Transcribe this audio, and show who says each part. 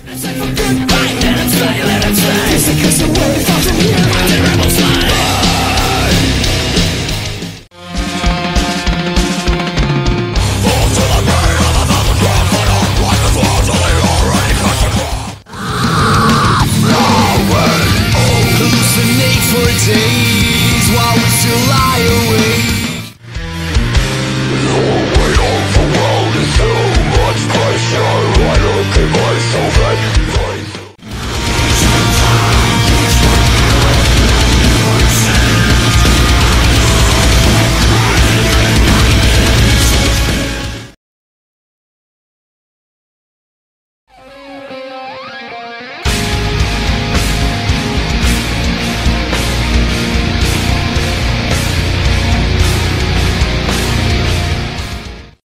Speaker 1: It's time for goodbye, let him stay. Take us away far from here. The rebels fly.